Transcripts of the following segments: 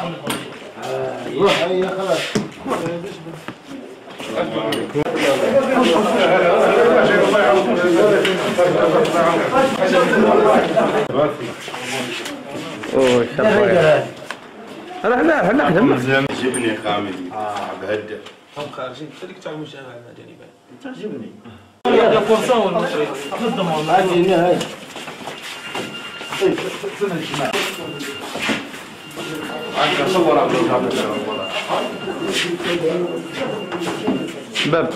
روح هيا خلاص. اوه احنا مزيان جبني خامدي بهدى هم خارجين خليك تاع المجتمع المدني باين تعجبني. هذا فرصه والمشري خدموا هذه هاي. صور عبد باب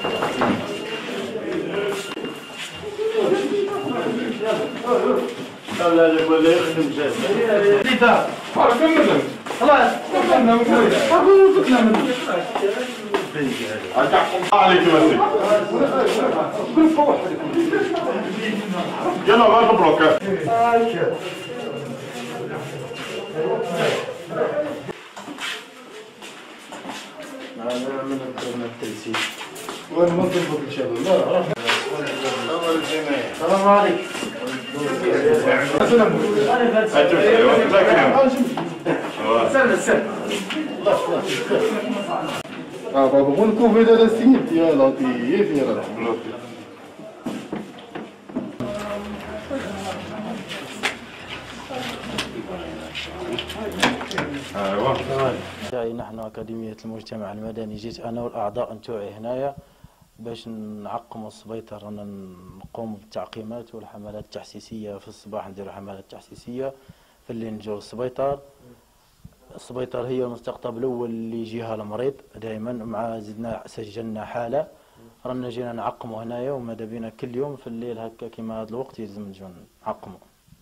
لا ولا يخدم جاهز. خلاص كملنا من عليك مسك يلا ما تبروك أنا من التنسيق. وين منظمة إن شاء الله. أول الجمعية. السلام عليكم. بابا بنكون في هذا السيف يا لطيف يا لطيف. ايوه. نحن أكاديمية المجتمع المدني جيت أنا والأعضاء نتوعي هنايا باش نعقموا السبيطار، نقوم بالتعقيمات والحملات التحسيسية. في الصباح نديروا حملات تحسيسية، في الليل نجيو السبيطار. السبيطار هي المستقطب الأول اللي يجيها المريض دائما، مع زدنا سجلنا حالة رانا جينا نعقموا هنايا، وماذا بينا كل يوم في الليل هكا كيما هذا الوقت يلزم نجيو نعقموا.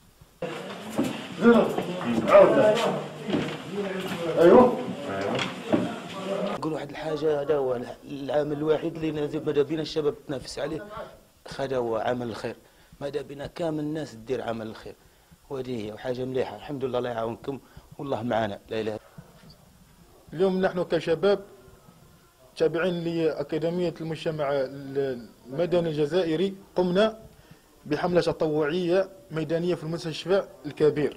ايوه نقول واحد الحاجه، هذا هو العامل الوحيد اللي ماذا بينا الشباب تنافس عليه، هذا هو عمل الخير. ماذا بينا كامل الناس دير عمل الخير، وهذه هي حاجه مليحه. الحمد لله، الله يعاونكم والله معنا. لا اله. اليوم نحن كشباب تابعين لأكاديمية المجتمع المدني الجزائري قمنا بحملة تطوعية ميدانية في المستشفى الكبير.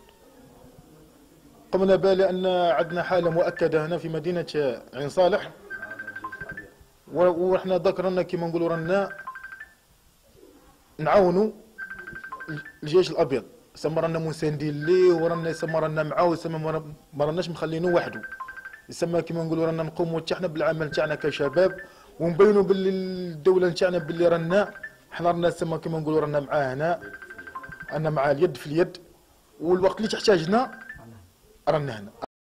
قمنا بها لأن عندنا حالة مؤكدة هنا في مدينة عين صالح، وإحنا ذكرنا كما نقولوا رانا نعاونوا الجيش الأبيض. سمرنا مساندين ليه، ورانا سمرنا معاه، ما راناش مخلينه وحده. يسمى كما نقولوا رانا نقوموا حنا بالعمل تاعنا كشباب، ونبينوا باللي الدوله تاعنا باللي رانا حنا رانا سما كما نقولوا رانا معاه هنا، انا مع اليد في اليد، والوقت اللي تحتاجنا رانا هنا.